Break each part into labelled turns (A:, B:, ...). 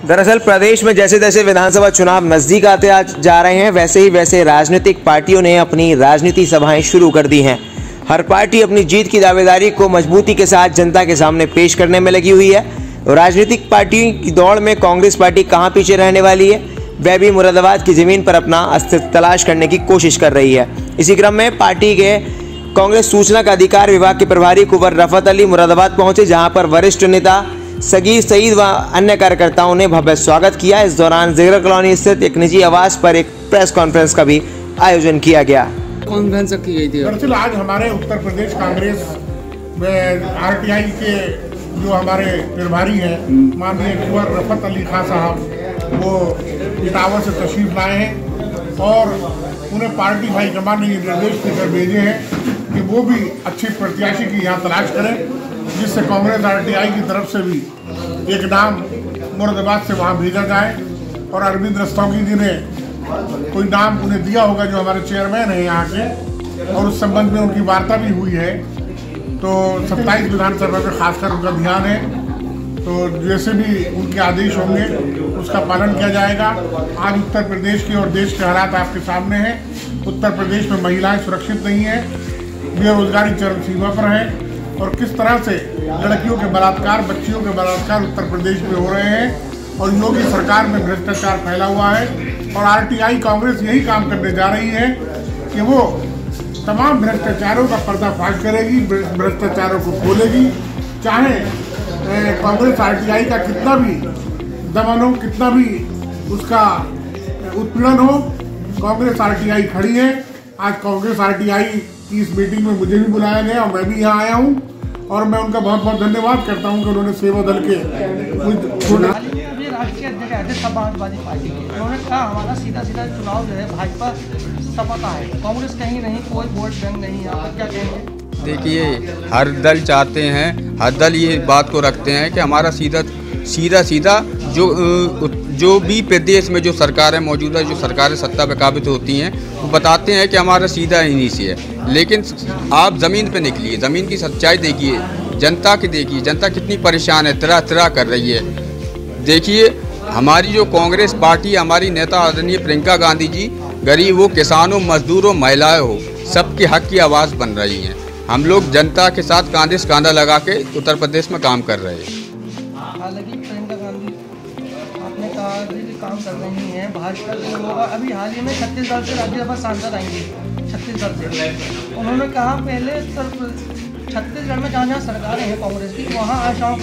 A: दरअसल प्रदेश में जैसे जैसे विधानसभा चुनाव नजदीक आते जा रहे हैं वैसे राजनीतिक पार्टियों ने अपनी राजनीति सभाएं शुरू कर दी हैं। हर पार्टी अपनी जीत की दावेदारी को मजबूती के साथ जनता के सामने पेश करने में लगी हुई है। राजनीतिक पार्टी की दौड़ में कांग्रेस पार्टी कहां पीछे रहने वाली है, वह भी मुरादाबाद की जमीन पर अपना अस्तित्व तलाश करने की कोशिश कर रही है। इसी क्रम में पार्टी के कांग्रेस सूचना का अधिकार विभाग के प्रभारी कुंवर रफत अली मुरादाबाद पहुंचे, जहां पर वरिष्ठ नेता सगीर सईद व अन्य कार्यकर्ताओं ने भव्य स्वागत किया। इस दौरान ज़ेगरा कॉलोनी स्थित एक निजी आवास पर एक प्रेस कॉन्फ्रेंस का भी आयोजन किया गया।
B: कॉन्फ्रेंस की गई थी।
C: दरअसल आज हमारे उत्तर प्रदेश कांग्रेस में आरटीआई के जो हमारे प्रभारी हैं माननीय कुंवर रफत अली खान साहब, वो इटावा से तशरीफ लाए हैं और उन्हें पार्टी हाईकमान ने निर्देश देकर भेजे हैं कि वो भी अच्छी प्रत्याशी की यहाँ तलाश करें, जिससे कांग्रेस आरटीआई की तरफ से भी एक नाम मुरादाबाद से वहाँ भेजा जाए। और अरविंद रस्तोगी जी ने कोई नाम उन्हें दिया होगा जो हमारे चेयरमैन हैं यहाँ के, और उस संबंध में उनकी वार्ता भी हुई है। तो 27 विधानसभा में खासकर उनका ध्यान है, तो जैसे भी उनके आदेश होंगे उसका पालन किया जाएगा। आज उत्तर प्रदेश के और देश के हालात आपके सामने हैं। उत्तर प्रदेश में महिलाएं सुरक्षित नहीं हैं, बेरोजगारी चरम सीमा पर है, और किस तरह से लड़कियों के बलात्कार, बच्चियों के बलात्कार उत्तर प्रदेश में हो रहे हैं और योगी सरकार में भ्रष्टाचार फैला हुआ है। और आरटीआई कांग्रेस यही काम करने जा रही है कि वो तमाम भ्रष्टाचारों का पर्दाफाश करेगी, भ्रष्टाचारों को खोलेगी। चाहे कांग्रेस आरटीआई का कितना भी दमन हो, कितना भी उसका उत्पीड़न हो, कांग्रेस आरटीआई खड़ी है। आज कांग्रेस आरटीआई की इस मीटिंग में मुझे भी बुलाया गया और मैं भी यहाँ आया हूँ, और मैं उनका बहुत बहुत धन्यवाद करता हूँ कि उन्होंने सेवा दल के
D: राष्ट्रीय अध्यक्ष समाजवादी पार्टी के उन्होंने कहा हमारा सीधा चुनाव जो है भाजपा सपा का है, कांग्रेस कहीं नहीं, कोई वोट बैंक नहीं। आप क्या कहेंगे?
B: देखिए, हर दल चाहते हैं, हर दल ये बात को रखते हैं कि हमारा सीधा जो भी प्रदेश में जो सरकार है मौजूदा, जो सरकारें सत्ता पे काबिज होती हैं, वो बताते हैं कि हमारा सीधा इन्हीं से है। लेकिन आप ज़मीन पे निकलिए, ज़मीन की सच्चाई देखिए, जनता की देखिए, जनता कितनी परेशान है, तरह कर रही है। देखिए, हमारी जो कांग्रेस पार्टी, हमारी नेता आदरणीय प्रियंका गांधी जी गरीब हो, किसानों, मजदूरों, महिलाएं हो, सबके हक की आवाज़ बन रही हैं। हम लोग जनता के साथ कांधे से कांधा लगा के उत्तर प्रदेश में काम कर रहे हैं।
D: हालांकि प्रियंका गांधी आपने कहा कि काम कर रही हैं, भाजपा के लोग अभी हाल ही में छत्तीसगढ़ से राज्यसभा सांसद आएंगे, छत्तीसगढ़ से। उन्होंने कहा पहले छत्तीसगढ़ में जहाँ सरकारें हैं कांग्रेस की, वहाँ आशाओं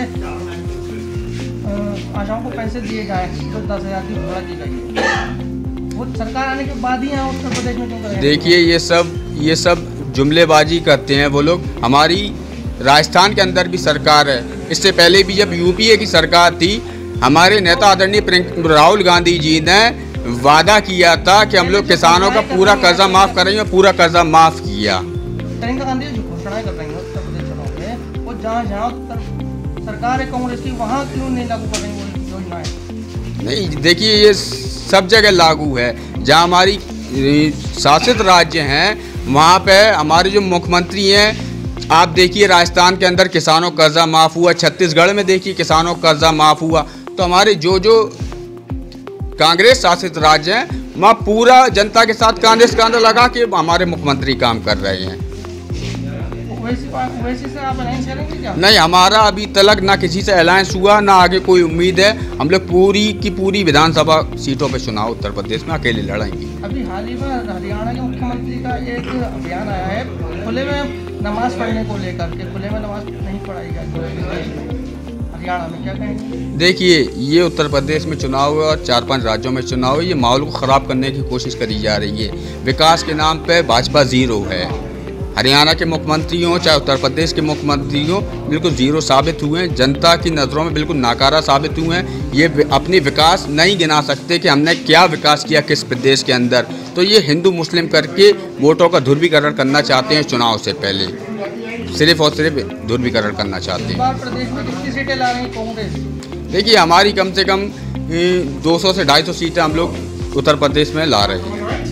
D: को पैसे दिए जाए, जो 10,000 की घोषणा की गई है। वो सरकार आने के बाद ही यहाँ उत्तर प्रदेश में क्यों कर रहे हैं?
B: देखिए, ये सब जुमलेबाजी करते हैं वो लोग। हमारी राजस्थान के अंदर भी सरकार है, इससे पहले भी जब यूपीए की सरकार थी, हमारे नेता आदरणीय राहुल गांधी जी ने वादा किया था कि हम लोग किसानों का पूरा कर्जा माफ़ करेंगे, पूरा कर्जा माफ़ किया।
D: प्रियंका गांधी जो घोषणाएं कर रही हैं उत्तर प्रदेश चुनाव में, वो जहाँ सरकार है कांग्रेस की, वहाँ क्यों नहीं लागू कर रही वो योजनाएं?
B: नहीं, देखिए, ये सब जगह लागू है। जहाँ हमारी शासित राज्य हैं वहाँ पे हमारे जो मुख्यमंत्री हैं, आप देखिए राजस्थान के अंदर किसानों का कर्जा माफ़ हुआ, छत्तीसगढ़ में देखिए किसानों का कर्जा माफ़ हुआ। तो हमारे जो कांग्रेस शासित राज्य हैं वहाँ पूरा जनता के साथ कांधे से कांधा लगा के हमारे मुख्यमंत्री काम कर रहे हैं।
D: वैसे से आप अलायंस करेंगे क्या?
B: नहीं, हमारा अभी तक ना किसी से अलायंस हुआ, ना आगे कोई उम्मीद है। हम लोग पूरी की पूरी विधानसभा सीटों पे चुनाव उत्तर प्रदेश में अकेले लड़ेंगे।
D: अभी हाल ही में हरियाणा के मुख्यमंत्री का एक अभियान आया है खुले में नमाज पढ़ने को लेकर के, खुले में नमाज नहीं पढ़ाई जाए हरियाणा में, क्या कहेंगे?
B: देखिए, ये उत्तर प्रदेश में चुनाव है और 4-5 राज्यों में चुनाव है। ये माहौल को ख़राब करने की कोशिश करी जा रही है। विकास के नाम पे भाजपा ज़ीरो है। हरियाणा के मुख्यमंत्री हों चाहे उत्तर प्रदेश के मुख्यमंत्री हों, बिल्कुल ज़ीरो साबित हुए हैं, जनता की नज़रों में बिल्कुल नाकारा साबित हुए हैं। ये अपनी विकास नहीं गिना सकते कि हमने क्या विकास किया किस प्रदेश के अंदर। तो ये हिंदू मुस्लिम करके वोटों का ध्रुवीकरण करना चाहते हैं चुनाव से पहले, सिर्फ और सिर्फ ध्रुवीकरण करना चाहते हैं।
D: प्रदेश में कितनी सीटें ला रही कांग्रेस?
B: देखिए, हमारी कम से कम 200 से 250 सीटें हम लोग उत्तर प्रदेश में ला रहे हैं।